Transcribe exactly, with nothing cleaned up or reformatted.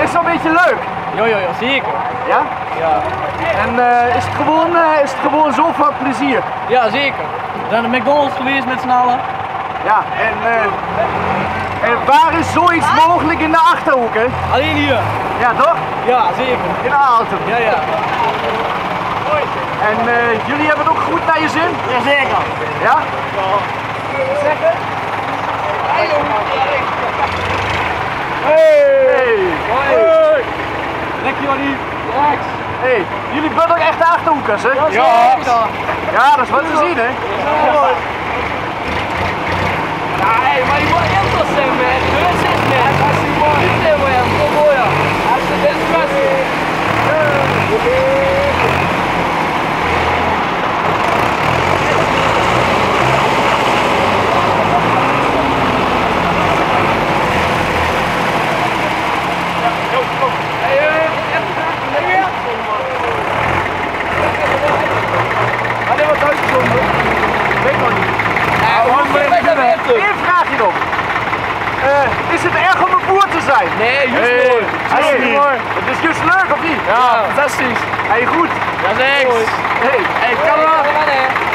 is het wel een beetje leuk? Jo, jo, jo, zeker. Ja? Ja. En uh, is, het gewoon, uh, is het gewoon zo van plezier? Ja, zeker. We zijn naar McDonald's geweest met z'n allen. Ja, en, uh, en waar is zoiets mogelijk in de Achterhoek, hè? Alleen hier. Ja, toch? Ja, zeker. In de auto. Ja, ja. En uh, jullie hebben het ook goed naar je zin? Jazeker. Ja? Wat zeggen? Hey! Hey! Hey! Lekker Johnny. Rex. Hey, jullie bent ook echt Achterhoekers, hè? Ja, zeker. Ja, dat is wat te zien, hè? Nee, maar je moet interessant zijn, man. Dus is net. Als je mooi is, dan moet je hem zo mooi. Als je dit best is. Eén vraagje nog. Uh, is het erg om een boer te zijn? Nee, juist hey, mooi. Hey, hey, het is juist leuk, of niet? Ja, fantastisch. Hey, goed. Ja, thanks. Hey, Hey, kan wel.